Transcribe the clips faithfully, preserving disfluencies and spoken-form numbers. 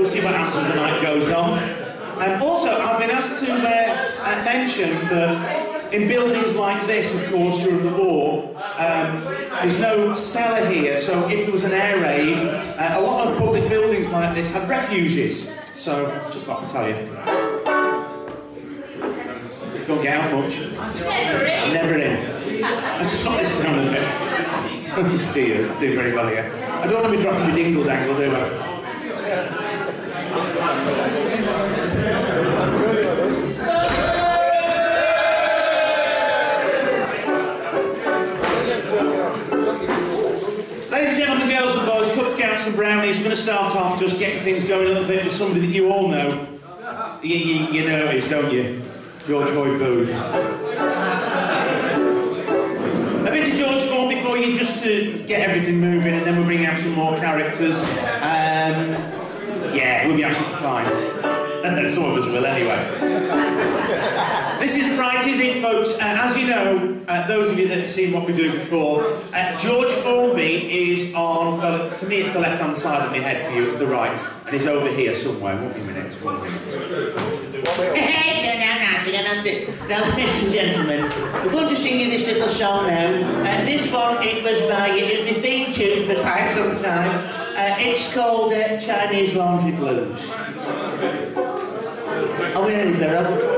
see what happens as the night goes on. And also, I've been asked to uh, mention that in buildings like this, of course, during the war, um, there's no cellar here, so if there was an air raid, uh, a lot of public buildings like this have refuges. So, just thought I'd tell you. Don't get out much. Never in. Never in. Let's just stop this down a bit. Do you? Do very well here. I don't want to be dropping your dingle dangle, do I? Ladies and gentlemen, girls and boys, cups, counts and brownies. I'm going to start off just getting things going a little bit with somebody that you all know. You, you, you know who he is, don't you? George Hoy Booth. A bit of George Ford before you, just to get everything moving, and then we'll bring out some more characters. Um, yeah, we'll be absolutely fine. Some of us will, anyway. This is Right Is It, folks. Uh, as you know, uh, those of you that have seen what we do before, uh, George Formby is on, well, to me it's the left-hand side of my head, for you it's the right, and he's over here somewhere. One minute, one minute. Hey, no, no, no, no, now, ladies and gentlemen, we're going to sing you this little song now. Uh, this one, it was my, it was my theme tune for quite some time. Uh, it's called uh, Chinese Laundry Blues. Are we ready, Barrow?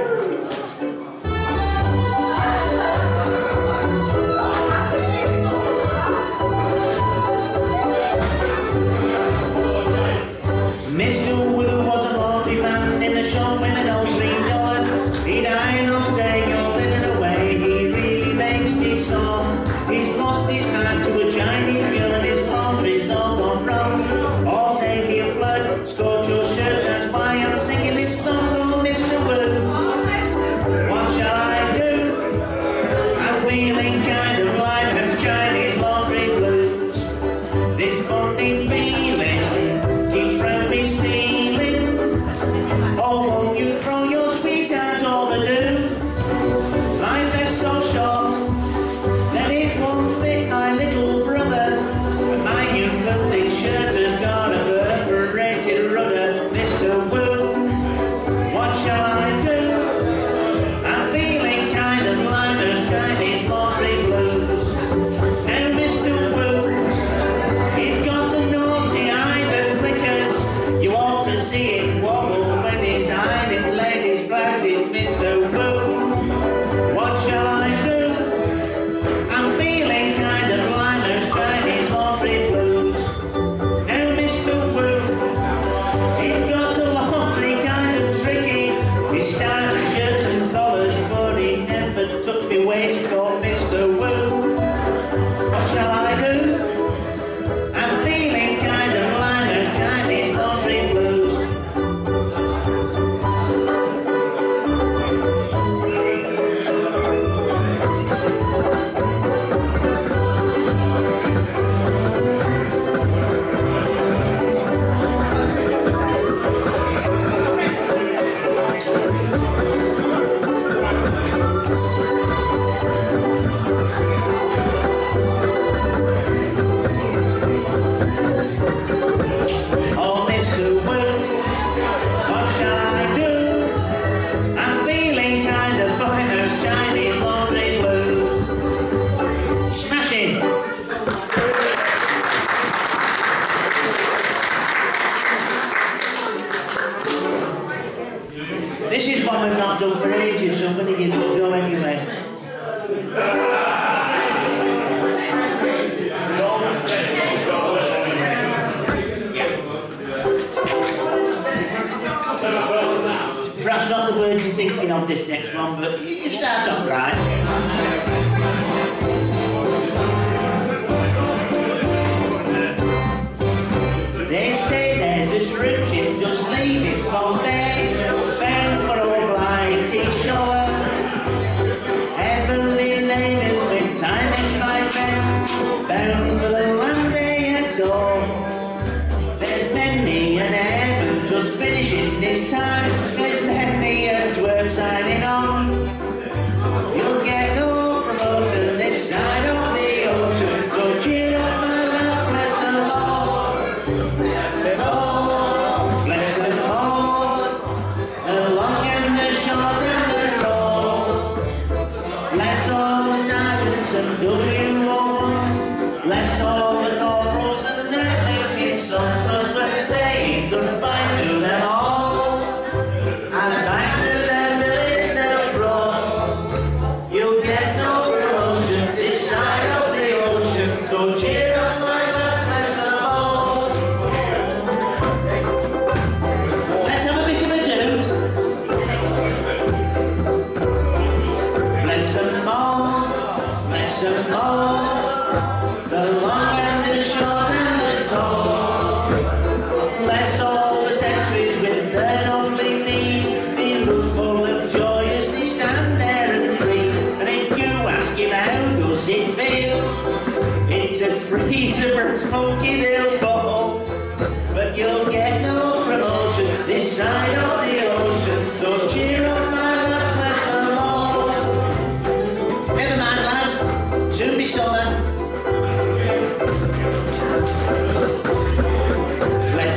Mister Wu was a laundry man in a shop with an old green door. He'd iron all day, yawning away. He really makes this song. He's lost his heart to a Chinese girl and his laundry's all gone wrong. All day he'll flood, scorch your shirt. That's why I'm singing this song. Oh, Mister Wu, what shall I do? I'm feeling kind of like I'm Chinese laundry blues. This funny feeling keeps from me stealing. Oh, won't you throw your sweetheart overdue? My vest's so short that it won't fit my little brother, and my new clothing shirt has got a perforated rudder. Mister Wu, what shall I do? I'm feeling kind of like those Chinese laundry blues. Now Mister Wu, he's got a naughty eye that flickers. You ought to see him wobble when he's ironing ladies' blouses. Mister Wu, what shall I do? I'm feeling kind of like those Chinese laundry blues. Now Mister Wu, he's got a laundry kind of tricky. He starts with shirts and collars, but he never touched me waistcoat. Mister Wu, what shall I do? I'm feeling kind of like those Chinese laundry blues. Oh, Mister Wu, what shall I do? I'm feeling kind of like those Chinese laundry blues. Smashing! This is one we've not done for ages, so I'm going to give it a go anyway. Perhaps not the word you're thinking of this next one, but you start off right. They say there's a trip ship just leaving Bombay, bound for a blighty shore. Heavily laden with time and five men, bound for the land they adore. There's many an airman just finishing this time. There's many a twerp signing on. You'll get no promotion this side of the ocean, so cheer up my lads, bless them all. Oh, bless them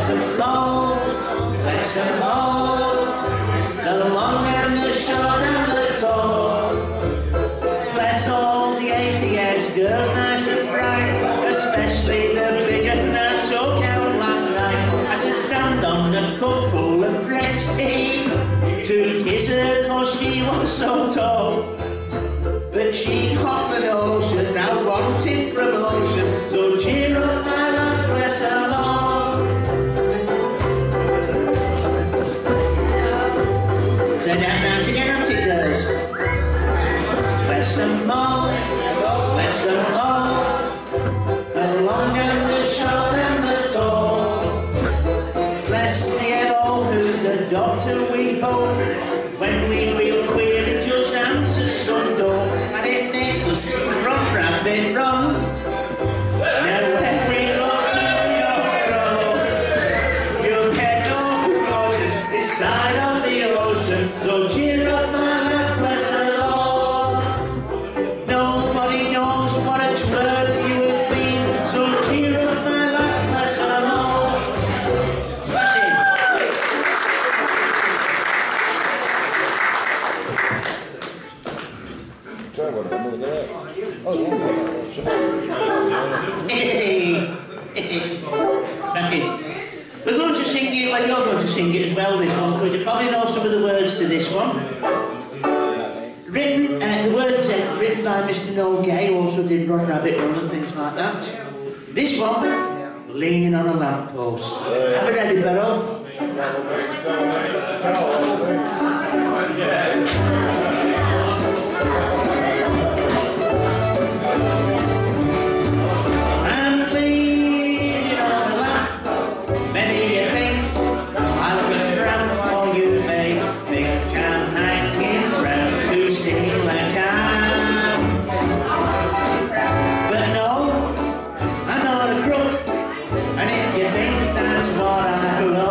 Bless them all, bless them all, the long and the short and the tall. Bless all the eighty years girls, nice and bright, especially the big one I took out last night. I had to stand on a couple of bricks to kiss her cause she was so tall. But she caught the notion, I wanted promotion, so cheer up my lads, bless them all. So down now, she get at it, girls. Bless them all, bless them all, the long and the short and the tall. Bless the Evo who's a doctor, we hope. When we feel queer, it just answers some door, and it makes us run, rabbit, run. Now when we go to your road, you'll get no promotion this side of the ocean. So cheer up, my lads, bless them all. Nobody knows what it's worth you have been, so cheer up, my lads, bless them all. Bless him. We're going to sing you, well, you're going to sing it as well, this one, because you probably know some of the words to this one. Written, uh, the words uh, written by Mister Noel Gay, who also did Run Rabbit Run and things like that. This one, Leaning on a Lamppost. Have it ready, Barrow? And if you think that's what I love,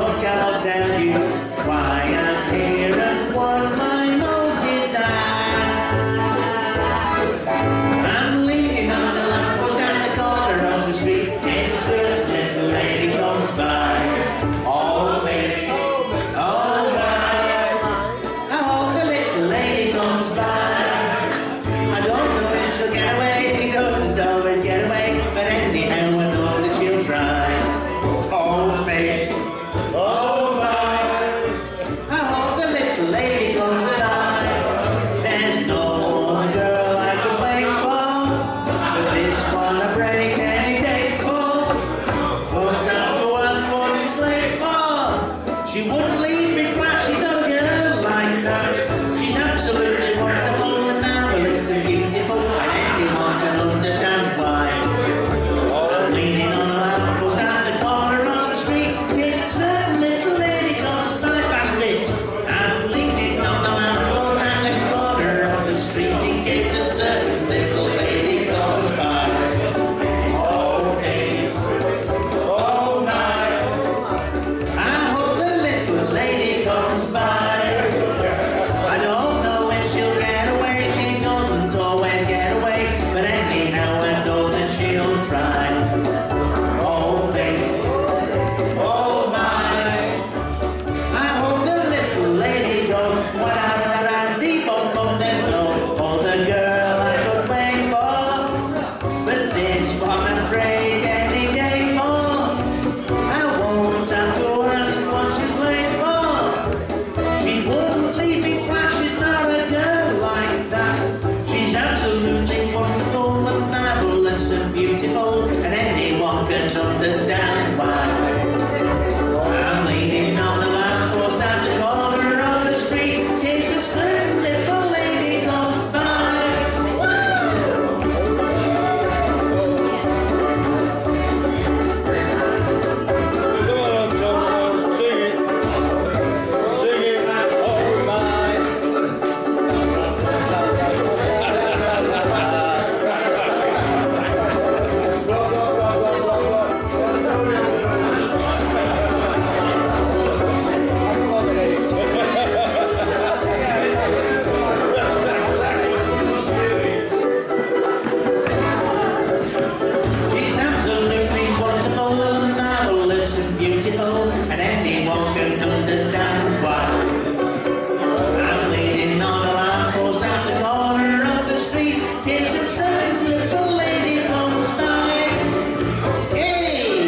know, and anyone can understand why. I'm leaning on a lamppost at the corner of the street. Here's a certain little lady comes by. Hey!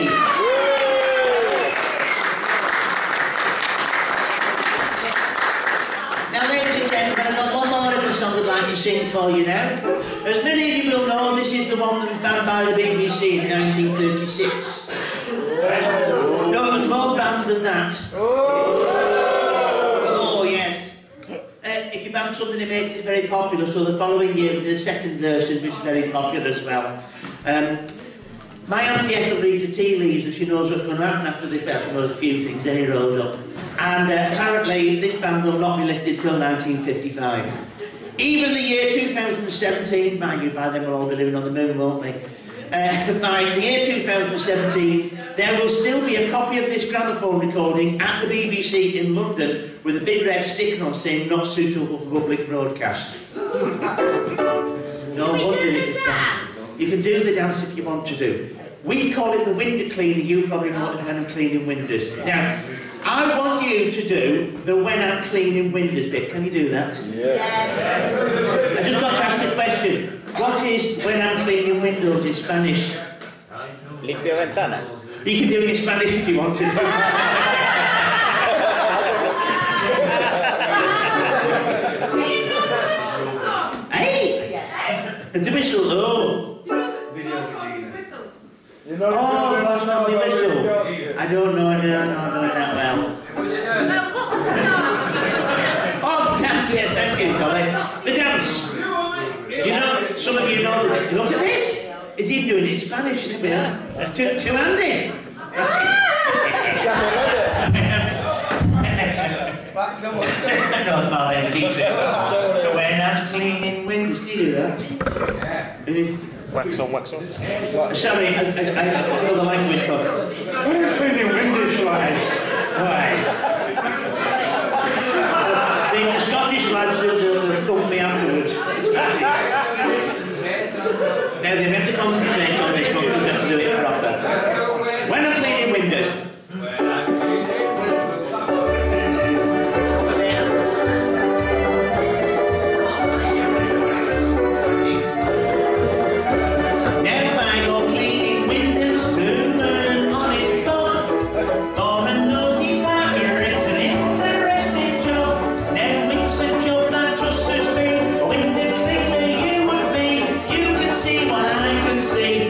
Now, ladies and gentlemen, I've got one more little song I'd like to sing for you now. As many of you will know, this is the one that was banned by the B B C in nineteen thirty-six. No, it was more banned than that. Oh, yes. Uh, if you ban something, it makes it very popular, so the following year we did a second version, which is very popular as well. Um, my Auntie Ethel reads the tea leaves and she knows what's going to happen after this. Well, she knows a few things, any road up. And uh, apparently this ban will not be lifted till nineteen fifty-five. Even the year two thousand seventeen, mind you, by then we'll all be living on the moon, won't we? Uh, by the year two thousand seventeen, there will still be a copy of this gramophone recording at the B B C in London with a big red sticker on saying not suitable for public broadcast. No wonder it was banned. You can do the dance if you want to do. We call it the window cleaner. You probably know it when I'm cleaning windows. Now, I want you to do the when I'm cleaning windows bit. Can you do that? Yes. I just got to ask a question. What is when I'm cleaning windows in Spanish? Limpio ventana. You can do it in Spanish if you want to. Hey! The whistle, oh! You know, Oh, that's not the whistle. I don't know, I don't know, I don't know it that well. Oh, the dance, yes, thank you, Colin. The dance. You know, some of you know the look at this. Is he doing it in Spanish? Yeah. Two, two-handed. No, it's my name, Dietrich. When I'm cleaning windows, can you do that? Wax on, wax on. Sorry, I, I, I don't know the language, but when I'm cleaning windows, lads, why? The, the Scottish lads, they'll, they'll thump me afterwards. Now, they have to concentrate on this one because they have to do it proper. When I'm cleaning windows. See what I can see.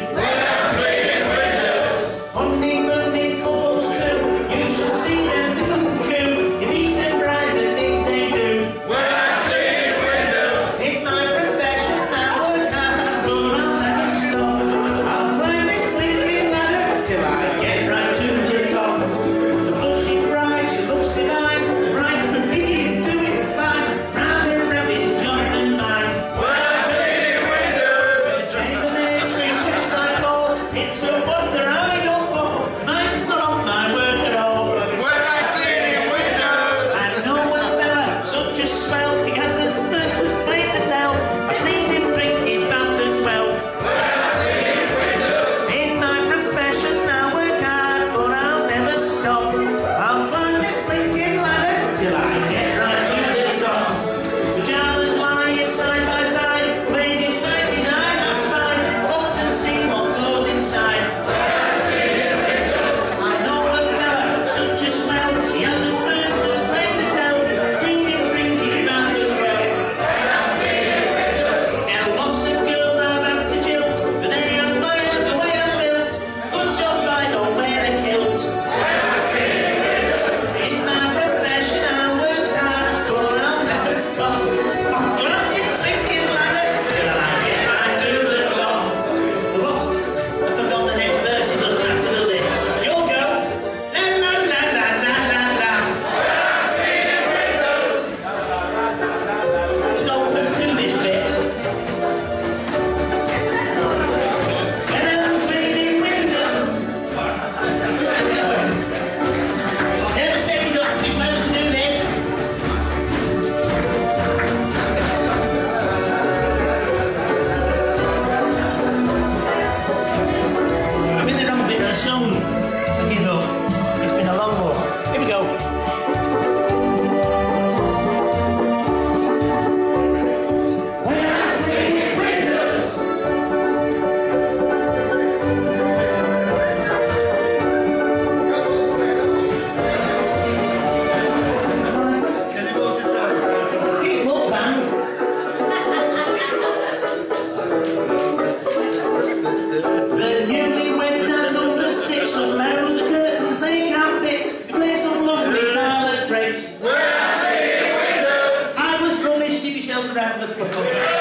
it. I was rubbish, give yourselves a round of applause.